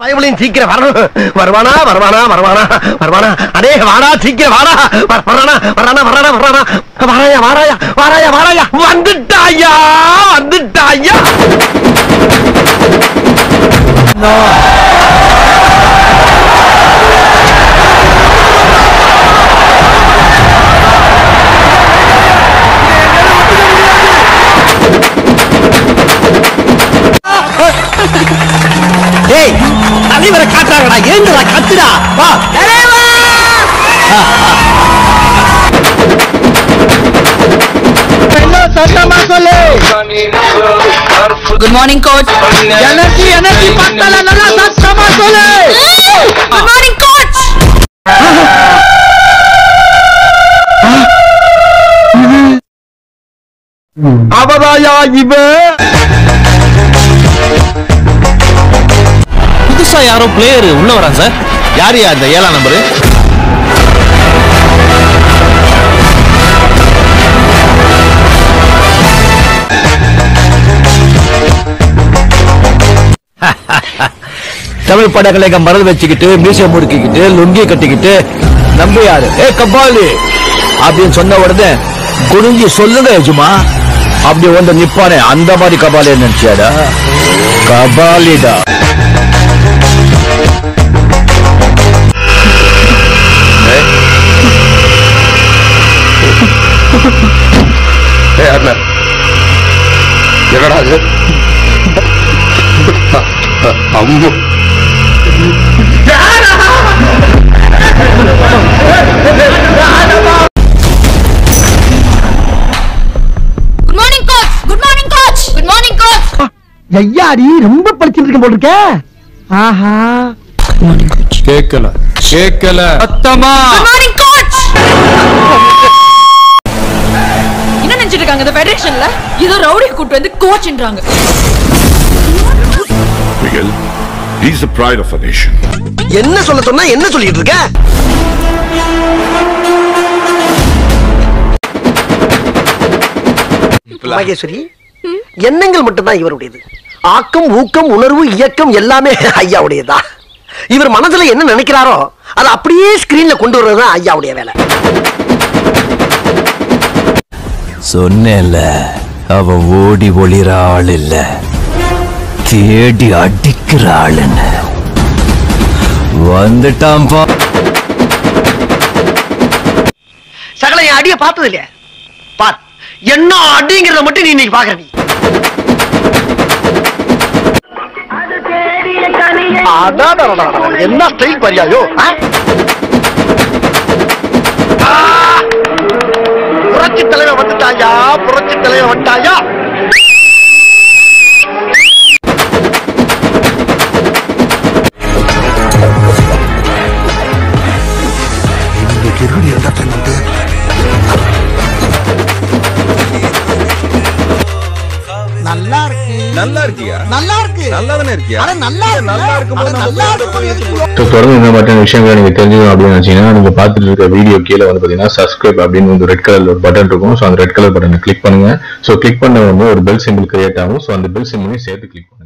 பயபுலின் சீக்கிரம் வரணும். வருவானா வருவானா வருவானா வருவானா? அடே வாடா சீக்கிரம் வாடா. வரானா வரானா வரானா வரானா? வாராயா வாராயா வாராயா வாராயா? வந்துட்டாயா வந்துட்டாயா? ஏய் தலைவரை காட்டாங்கடா, ஏங்கடா கத்துடா வா. சத்தமா சொல்லு. Good morning, coach. Energy energy பத்தல, நல்லா சத்தமா சொல்லு. Good morning, coach. அவதாயா இவ புதுசா யாரோ பிளேயர் உள்ள வரான் சார். யாரையா அந்த 7ஆம் நம்பரு? தமிழ் படங்களை மறந்து வச்சுக்கிட்டு மீசை முறுக்கிக்கிட்டு லுங்கி கட்டிக்கிட்டு நம்ப யாரு ஏ கபாலி அப்படின்னு சொன்ன உடனே குனிஞ்சி சொல்லுங்க எஜுமா அப்படி வந்து நிப்பானே, அந்த மாதிரி கபாலி நினைச்சியாடா? கபாலிடா. என்னடா அது? அம்மா Good morning, coach. Good morning, coach. Good morning, coach. ஐயாடி ரொம்ப படிச்சிட்டு இருக்க போல இருக்க. ஆஹா கேக்கல கேக்கல சத்தமா. Good morning, coach. என்ன நினைச்சிட்டு இருக்காங்க இந்த ஃபெடரேஷன்ல? ஏதோ ரவுடி கூட்டி வந்து கோச்ன்றாங்க. Miguel, he's the pride of a nation. என்ன சொல்ல சொன்னா என்ன சொல்லிட்டு இருக்க? மகேஸ்வரி, எண்ணங்கள் மட்டும்தான் இவருடையது. ஆக்கம் ஊக்கம் உணர்வு இயக்கம் எல்லாமே ஐயாவுடையதா. இவர் மனசுல என்ன நினைக்கிறாரோ அதை அப்படியே ஸ்கிரீன்ல கொண்டு வர்றதுதான் ஐயாவுடைய வேலை. சொன்னேன்ல, அவ ஓடி ஒளிர ஆள் இல்ல, தேடி அடிக்கிற ஆளுன்னு. வந்துட்டான் பா. சகல என் அடிய பார்த்தது இல்லையா? பார், என்ன அடிங்கிறத மட்டும் நீ இன்னைக்கு பாக்குற. என்ன ஸ்டைல் பரியாயோ? புரட்சி தலைவர் வந்துட்டாயா, புரட்சி தலைவர் வந்துட்டாயா. நல்லா இருக்கு, நல்லா இருக்கியா? நல்லா இருக்கு, நல்லா தானே இருக்கியா? அட நல்லா இருக்கு, நல்லா இருக்கும்போது நல்லா இருக்கு. தொடர்ந்து இந்த மாதிரியான விஷயங்களை நீங்க தெரிஞ்சுக்கணும் அப்படின்னு நினைச்சீங்கன்னா நீங்க பார்த்துட்டு இருக்க வீடியோ கீழே வந்து பாத்தீங்கன்னா சப்ஸ்கிரைப் அப்படின்னு வந்து ரெட் கலர்ல ஒரு பட்டன் இருக்கும். ஸோ அந்த ரெட் கலர் பட்டனை கிளிக் பண்ணுங்க. ஸோ கிளிக் பண்ண வந்து ஒரு பெல் சிம்பிள் கிரியேட் ஆகும். ஸோ அந்த பெல் சிம்பிளையும் சேர்த்து கிளிக் பண்ணுங்க.